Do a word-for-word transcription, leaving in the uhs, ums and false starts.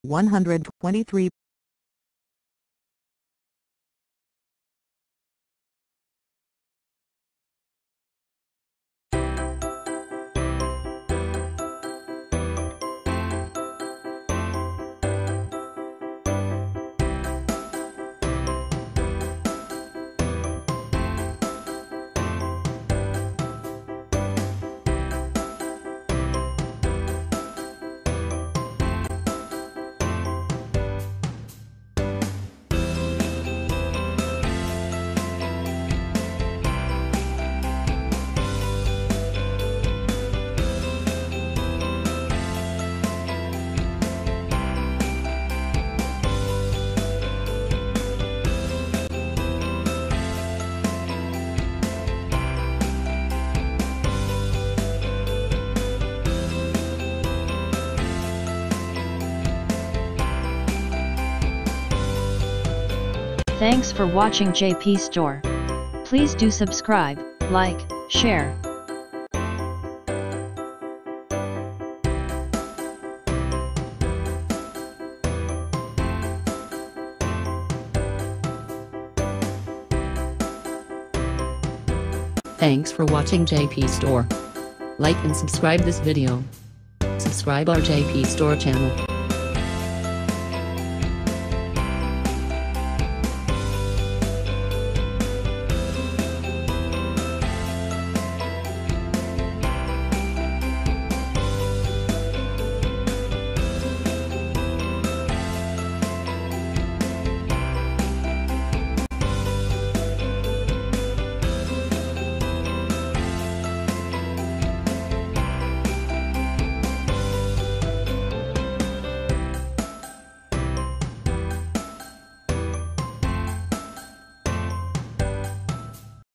one hundred twenty-three. Thanks for watching J P Store. Please do subscribe, like, share. Thanks for watching J P Store. Like and subscribe this video. Subscribe our J P Store channel.